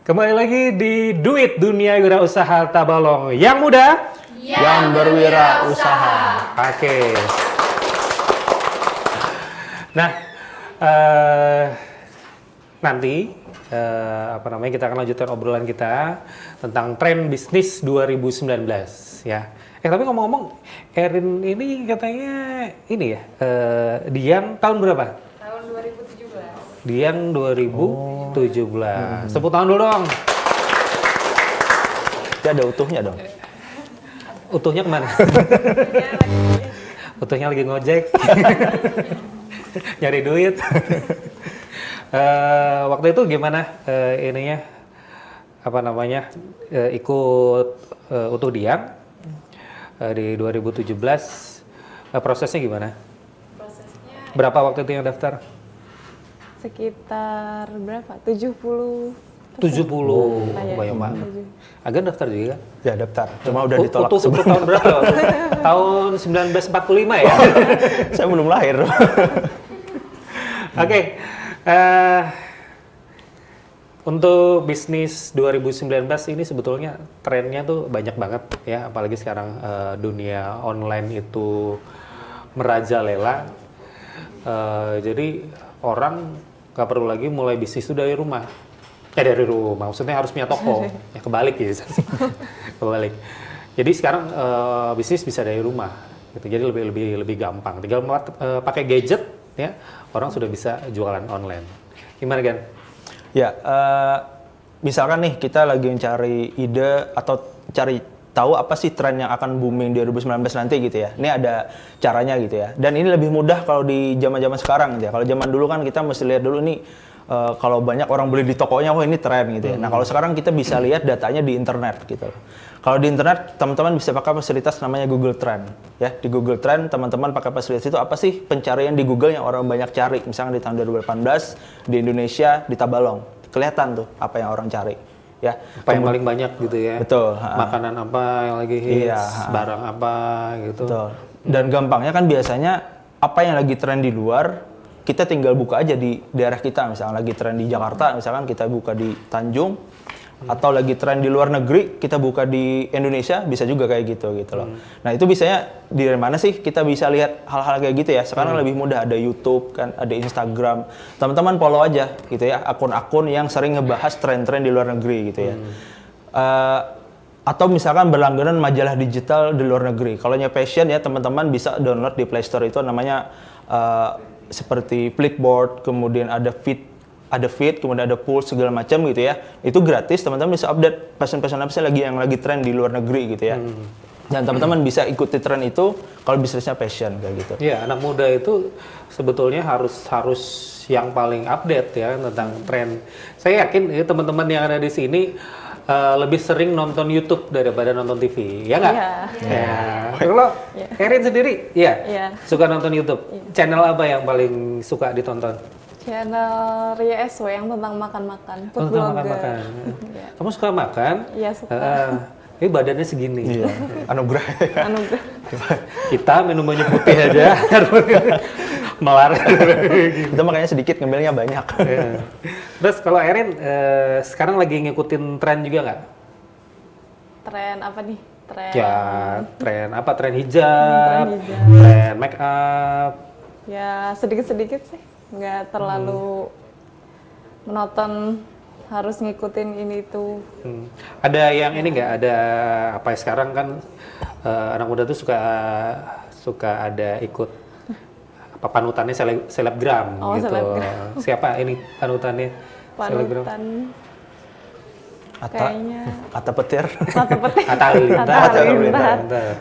Kembali lagi di Duit Dunia Wirausaha Tabalong. Yang muda, yang berwirausaha. Oke. Nah, nanti kita akan lanjutkan obrolan kita tentang tren bisnis 2019 ya. Tapi ngomong-ngomong, Erin ini katanya ini ya, Dian tahun berapa? Tahun 2017. Dian 2017. Tepuk tangan dulu dong. Dia ada utuhnya dong. Utuhnya kemana? Utuhnya lagi ngojek. Nyari duit. Waktu itu gimana ininya? Ikut Utuh Dian di 2017. Prosesnya gimana? Prosesnya Berapa waktu itu yang daftar? sekitar berapa? 70. 70. Banyak. Banyak banget. Agak daftar juga kan? Ya daftar, cuma udah ditolak Utuh tahun berapa? Tahun 1945 ya? Saya belum lahir. Oke. Untuk bisnis 2019 ini sebetulnya trennya tuh banyak banget ya, apalagi sekarang dunia online itu merajalela. Jadi orang nggak perlu lagi mulai bisnis itu dari rumah. Dari rumah, maksudnya harus punya toko. Ya kebalik ya. Kebalik. Jadi sekarang bisnis bisa dari rumah. Gitu. Jadi lebih gampang. Tinggal pakai gadget ya, orang sudah bisa jualan online. Gimana Gan? Ya, misalkan nih kita lagi mencari ide atau cari tahu apa sih tren yang akan booming di 2019 nanti gitu ya. Ini ada caranya gitu ya. Dan ini lebih mudah kalau di zaman-zaman sekarang gitu ya. Kalau zaman dulu kan kita mesti lihat dulu nih kalau banyak orang beli di tokonya, ini tren gitu ya. Nah kalau sekarang kita bisa lihat datanya di internet gitu. Kalau di internet teman-teman bisa pakai fasilitas namanya Google Trend ya. Di Google Trend teman-teman pakai fasilitas itu apa sih pencarian di Google yang orang banyak cari. Misalnya di tahun 2018 di Indonesia di Tabalong kelihatan tuh apa yang orang cari ya. Apa yang paling banyak gitu ya. Betul. Makanan apa yang lagi hits, barang apa gitu. Betul. Dan gampangnya kan biasanya apa yang lagi tren di luar kita tinggal buka aja di daerah kita. Misalnya lagi tren di Jakarta, misalkan kita buka di Tanjung, atau lagi tren di luar negeri, kita buka di Indonesia, bisa juga kayak gitu loh. Nah itu biasanya di mana sih kita bisa lihat hal-hal kayak gitu ya. Sekarang lebih mudah, ada YouTube, kan, ada Instagram. Teman-teman follow aja gitu ya, akun-akun yang sering ngebahas tren-tren di luar negeri gitu ya. Atau misalkan berlangganan majalah digital di luar negeri. Kalau passion ya teman-teman bisa download di Play Store itu namanya seperti Flipboard, kemudian ada feed, kemudian ada Pulse segala macam gitu ya. Itu gratis, teman-teman bisa update passion-passion apa sih yang lagi tren di luar negeri gitu ya. Dan teman-teman bisa ikuti tren itu kalau bisnisnya passion kayak gitu. Iya, anak muda itu sebetulnya harus yang paling update ya tentang tren. Saya yakin ya, teman-teman yang ada di sini lebih sering nonton YouTube daripada nonton TV, ya nggak? Iya. Ya. Kalau Erin sendiri, Iya. suka nonton YouTube. Channel apa yang paling suka ditonton? Channel Ria SW yang tentang makan-makan, food Tentang blogger. makan. Iya. Kamu suka makan? Iya, suka. Ini badannya segini. Iya. Anugerah. Anugerah. Kita minum banyak putih aja. Melar. Kita makanya sedikit ngambilnya banyak. Ya. Terus kalau Erin sekarang lagi ngikutin tren juga nggak? Tren apa nih? Tren. Ya, tren apa? Tren hijab, Tren hijab. tren make up. Ya sedikit-sedikit sih, nggak terlalu menonton harus ngikutin ini itu. Ada yang ini nggak? Ada apa ya, sekarang kan anak muda tuh suka ada ikut apa panutannya selebgram Oh, gitu. selebgram. Siapa ini panutannya? Selebgram. Panutan Ata, kayaknya Ata Petir. Atta Petir. Atta Halilintar. Atta Halilintar.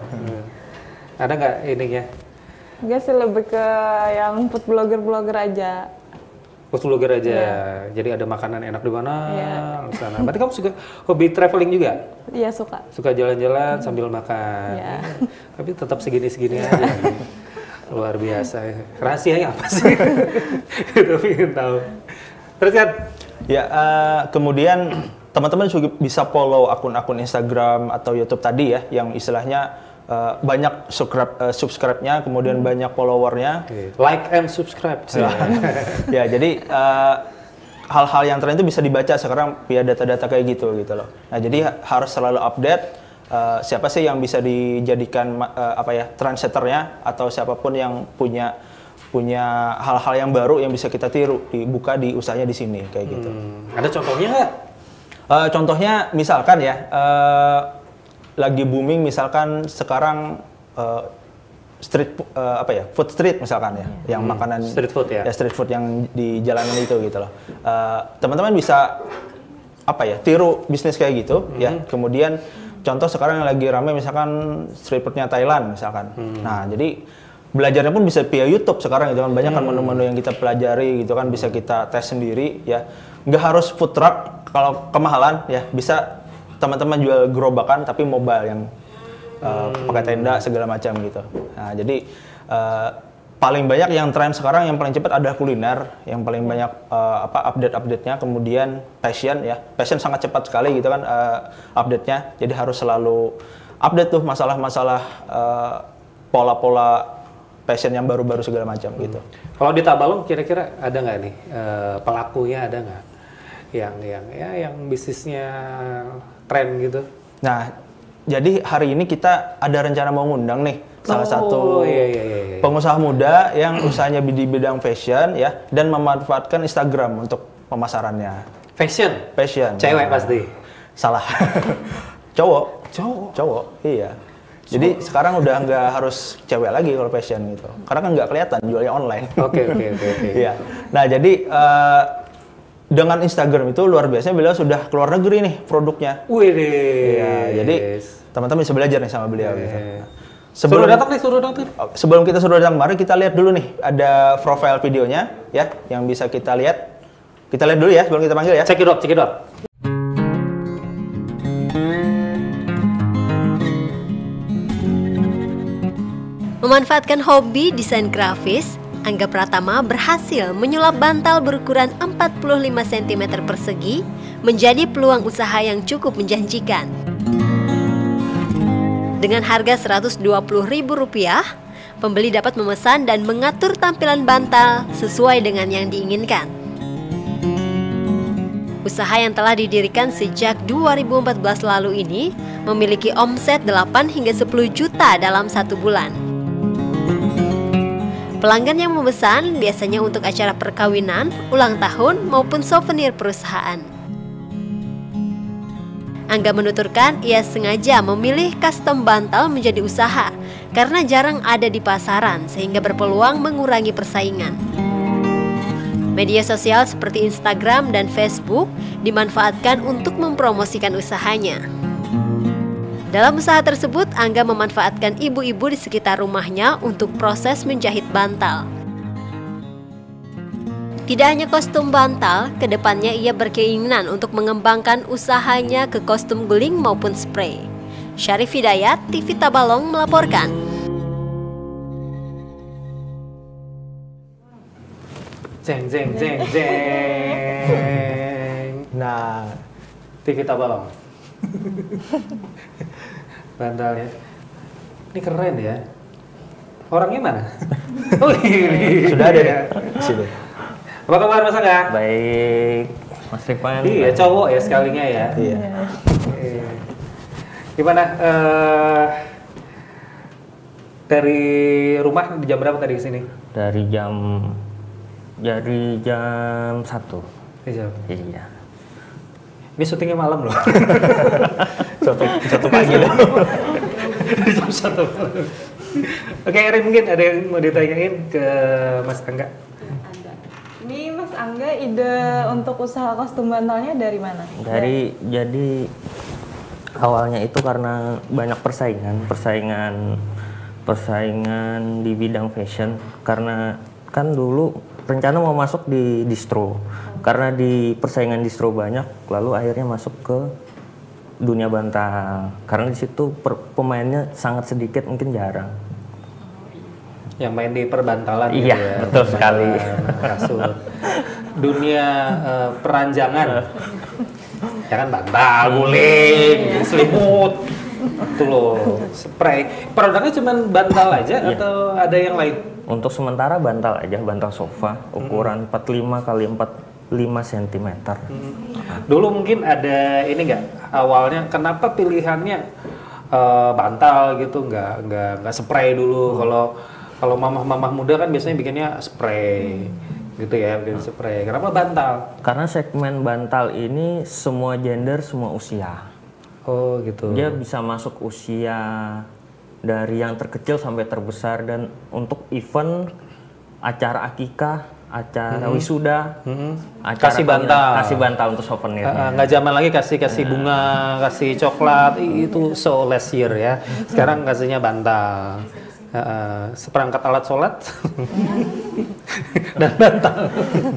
Ada nggak ininya? Enggak sih, lebih ke yang food blogger aja. Food blogger aja. Iya. Jadi ada makanan enak di mana? Iya. Di sana. Berarti kamu suka hobi traveling juga? Iya, suka. Suka jalan-jalan sambil makan. Iya. Tapi tetap segini-segini aja. Luar biasa. Rahasianya apa sih? Itu ingin tahu. Terus kan? Ya, kemudian teman-teman juga bisa follow akun-akun Instagram atau YouTube tadi ya, yang istilahnya banyak subscribe-nya, kemudian banyak followernya. Like and subscribe. Ya, jadi hal-hal yang tren itu bisa dibaca sekarang via data-data kayak gitu loh. Nah jadi harus selalu update siapa sih yang bisa dijadikan trendsetternya atau siapapun yang punya hal-hal yang baru yang bisa kita tiru dibuka di usahanya di sini kayak gitu. Ada contohnya nggak? Contohnya misalkan ya lagi booming misalkan sekarang food street misalkan ya, yang makanan street food ya, street food yang di jalanan itu gitu loh. Teman-teman bisa tiru bisnis kayak gitu ya. Kemudian contoh sekarang yang lagi ramai misalkan street foodnya Thailand misalkan. Nah jadi belajarnya pun bisa via YouTube sekarang gitu kan, banyak kan menu-menu yang kita pelajari gitu kan, bisa kita tes sendiri ya. Nggak harus food truck kalau kemahalan ya, bisa teman-teman jual gerobakan tapi mobile yang pakai tenda segala macam gitu. Nah, jadi paling banyak yang tren sekarang yang paling cepat adalah kuliner, yang paling banyak update-nya, kemudian fashion ya. Fashion sangat cepat sekali gitu kan update-nya. Jadi harus selalu update tuh masalah-masalah pola-pola fashion yang baru-baru segala macam gitu. Kalau di Tabalong kira-kira ada nggak nih pelakunya, ada nggak yang bisnisnya tren gitu? Nah, jadi hari ini kita ada rencana mau ngundang nih salah satu pengusaha muda yang usahanya di bidang fashion ya, dan memanfaatkan Instagram untuk pemasarannya. Fashion? Cewek pasti? Salah. Cowok. Iya. Jadi sekarang udah nggak harus cewek lagi kalau fashion gitu, karena kan nggak kelihatan jualnya online. Oke. Iya. Nah jadi dengan Instagram itu luar biasa, beliau sudah keluar negeri nih produknya. Wih. Iya. Jadi teman-teman bisa belajar nih sama beliau gitu. Suruh datang. Sebelum kita suruh datang kemarin, kita lihat dulu nih ada profile videonya ya yang bisa kita lihat. Kita lihat dulu ya sebelum kita panggil ya. Check it out. Memanfaatkan hobi desain grafis, Angga Pratama berhasil menyulap bantal berukuran 45 cm persegi menjadi peluang usaha yang cukup menjanjikan. Dengan harga Rp120.000, pembeli dapat memesan dan mengatur tampilan bantal sesuai dengan yang diinginkan. Usaha yang telah didirikan sejak 2014 lalu ini memiliki omset 8 hingga 10 juta dalam 1 bulan. Pelanggan yang memesan biasanya untuk acara perkawinan, ulang tahun, maupun souvenir perusahaan. Angga menuturkan ia sengaja memilih custom bantal menjadi usaha karena jarang ada di pasaran sehingga berpeluang mengurangi persaingan. Media sosial seperti Instagram dan Facebook dimanfaatkan untuk mempromosikan usahanya. Dalam usaha tersebut, Angga memanfaatkan ibu-ibu di sekitar rumahnya untuk proses menjahit bantal. Tidak hanya kostum bantal, kedepannya ia berkeinginan untuk mengembangkan usahanya ke kostum guling maupun spray. Syarif Hidayat, TV Tabalong melaporkan. Jeng. Nah, TV Tabalong. Bantalnya. Ini keren ya. Orangnya mana? Oh, ini. Sudah ada ya? Di situ. Apa kabar Mas Angga? Baik, Mas Rifan. Iya, cowok ya sekalinya ya. Iya. Gimana? Dari rumah jam berapa tadi ke sini? Dari jam 1. Iya. Ini syutingnya malam loh. Satu pagi loh. Jam 1 malam. Oke, Erin, mungkin ada yang mau ditanyain ke Mas Angga? Ini Mas Angga, ide untuk usaha kostum bantalnya dari mana? Jadi awalnya itu karena banyak persaingan di bidang fashion, karena kan dulu rencana mau masuk di distro. Karena di persaingan distro banyak, lalu akhirnya masuk ke dunia bantal. Karena di situ pemainnya sangat sedikit, mungkin jarang. Yang main di perbantalan Iya, gitu ya. betul sekali. Kasut. Dunia peranjangan. Ya kan bantal, guling, selimut. Itu loh, spray. Produknya cuma bantal aja atau ada yang lain? Untuk sementara bantal aja, bantal sofa ukuran 45 x cm. Dulu mungkin ada ini nggak awalnya kenapa pilihannya bantal gitu, nggak spray dulu. Kalau mamah-mamah muda kan biasanya bikinnya spray gitu ya, bikin spray. Kenapa bantal? Karena segmen bantal ini semua gender, semua usia. Oh gitu. Dia bisa masuk usia dari yang terkecil sampai terbesar, dan untuk event, acara akikah, acara wisuda, acara Kasih bantal. kasih bantal untuk souvenirnya. Nggak zaman lagi kasih bunga, kasih coklat, itu so last year ya. Sekarang kasihnya bantal. Seperangkat alat sholat dan bantal.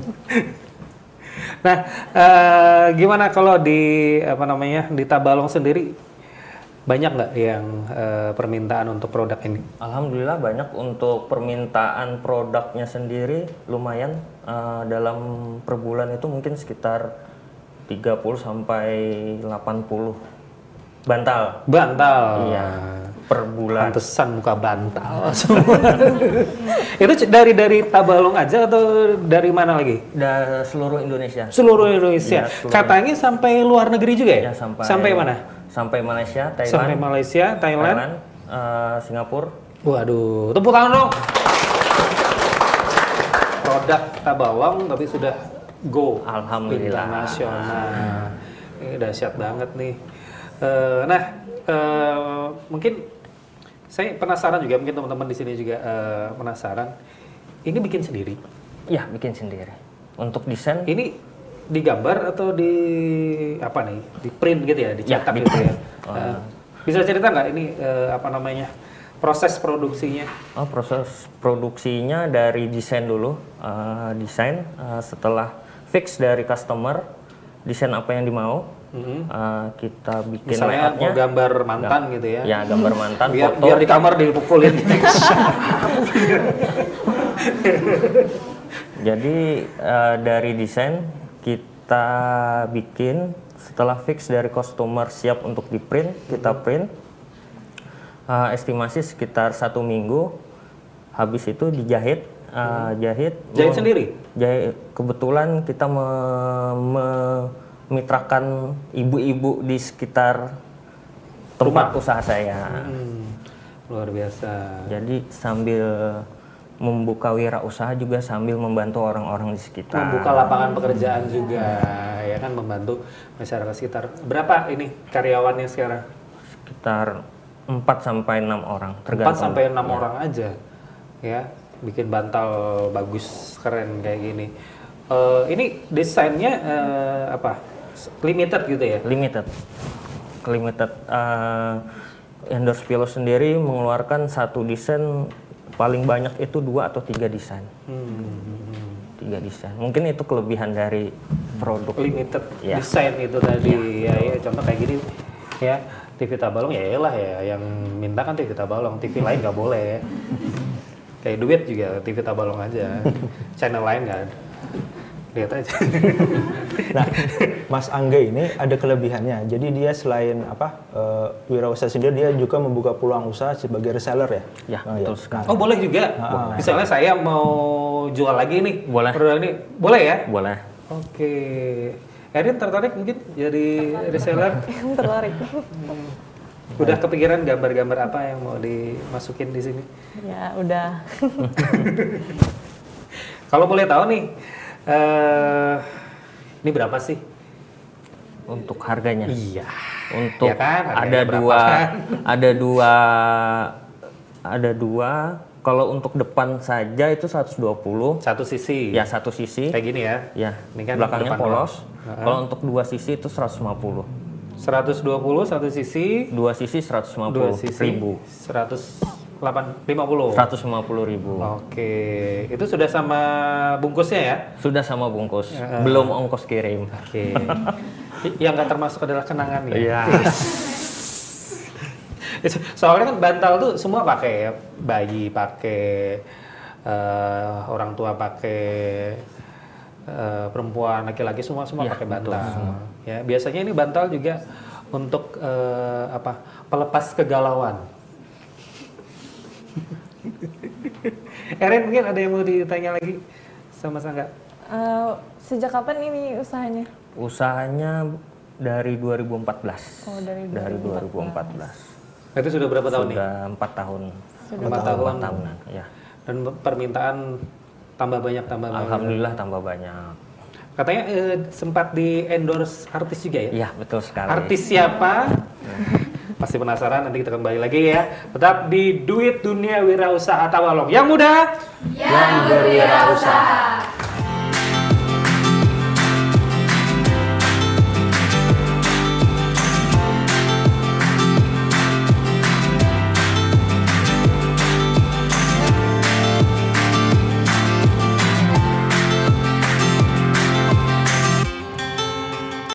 Nah, gimana kalau di di Tabalong sendiri banyak nggak yang permintaan untuk produk ini? Alhamdulillah banyak untuk permintaan produknya sendiri, lumayan. Dalam per bulan itu mungkin sekitar 30 sampai 80 bantal. Bantal. Iya, per bulan. Pantesan muka bantal semua. Itu dari Tabalong aja atau dari mana lagi? Dari seluruh Indonesia. Seluruh Indonesia. Iya, seluruh. Katanya sampai luar negeri juga ya? Ya, Sampai mana? Sampai Malaysia, Thailand. Sampai Malaysia, Thailand. Singapura. Waduh, tepuk tangan dong. Produk Tabalong tapi sudah go. Alhamdulillah. Internasional. Ini dahsyat banget nih. Mungkin saya penasaran juga, mungkin teman-teman di sini juga penasaran. Ini bikin sendiri? Ya, bikin sendiri. Untuk desain Ini digambar atau di apa nih? Di print gitu ya, dicetak Ya, di gitu ya. print. Bisa cerita nggak ini proses produksinya? proses produksinya dari desain dulu. Setelah fix dari customer, desain apa yang dimau, kita bikin Misalnya layoutnya. mau gambar mantan gitu ya? Ya, gambar mantan, biar foto. biar di kamar dipukulin. Jadi dari desain kita bikin, setelah fix dari customer siap untuk di print, kita print. Estimasi sekitar 1 minggu. Habis itu dijahit. Jahit sendiri? Jahit. Kebetulan kita memitrakan ibu-ibu di sekitar tempat usaha saya. Luar biasa. Jadi sambil membuka wirausaha juga sambil membantu orang-orang di sekitar. Membuka lapangan pekerjaan juga, ya kan, membantu masyarakat sekitar. Berapa ini karyawannya sekarang? Sekitar 4 sampai 6 orang, 4 tergantung. sampai 6 orang aja, ya, bikin bantal bagus, keren kayak gini. Ini desainnya limited gitu ya? Limited. Endorse Pillow sendiri mengeluarkan satu desain paling banyak itu 2 atau 3 desain. 3 desain. Mungkin itu kelebihan dari produk Limited ya. desain itu tadi, ya, contoh kayak gini, ya. TV Tabalong ya elah ya, yang minta kan TV Tabalong, TV lain nggak boleh. Kayak duit juga TV Tabalong aja, channel lain nggak ada. Lihat aja. Nah, Mas Angga ini ada kelebihannya. Jadi dia selain wirausaha sendiri, dia juga membuka peluang usaha sebagai reseller ya. Ya, betul sekali. Oh boleh juga. Misalnya saya mau jual lagi nih Boleh. produk ini, boleh ya? Boleh. Oke. Erin tertarik mungkin jadi reseller? Tertarik. Udah kepikiran gambar-gambar apa yang mau dimasukin di sini? Ya udah. Kalau boleh tahu nih, ini berapa sih? Untuk harganya. Iya. Untuk Ya kan, harganya ada berapa dua, kan? ada dua. Kalau untuk depan saja itu 120. Satu sisi. Ya, satu sisi. Kayak gini ya. Ya, Ini kan belakangnya depan polos. doang. Kalau untuk 2 sisi itu 150. 120 satu sisi. 2 sisi 150 Dua sisi. ribu. 150. 150 ribu. Oke, itu sudah sama bungkusnya ya? Sudah sama bungkus. Belum ongkos kirim. Oke. Yang nggak termasuk adalah kenangan ya? Iya. Soalnya kan bantal tuh semua pakai ya, bayi pakai, orang tua pakai, perempuan, laki-laki semua Ya, pakai betul, bantal. semua. Ya biasanya ini bantal juga untuk pelepas kegalauan. Erin mungkin ada yang mau ditanya lagi sama Sangga? Sejak kapan ini usahanya? Usahanya dari 2014. Oh, dari 2014. Itu sudah berapa tahun nih? Sudah 4 tahun. Sudah 4 tahun. 4 tahunan, ya. Dan permintaan tambah banyak. Alhamdulillah tambah banyak. Katanya sempat di endorse artis juga ya? Iya, betul sekali. Artis siapa? Pasti penasaran, nanti kita kembali lagi ya. Tetap di Duit Dunia Wirausaha Tawalong. Yang muda, yang berwirausaha.